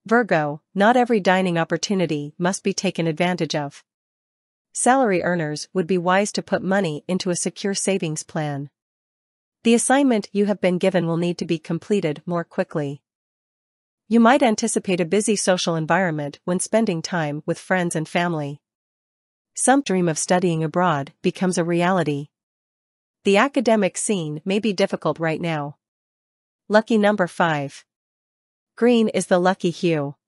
Virgo, not every dining opportunity must be taken advantage of. Salary earners would be wise to put money into a secure savings plan. The assignment you have been given will need to be completed more quickly. You might anticipate a busy social environment when spending time with friends and family. Some dream of studying abroad becomes a reality. The academic scene may be difficult right now. Lucky number 5. Green is the lucky hue.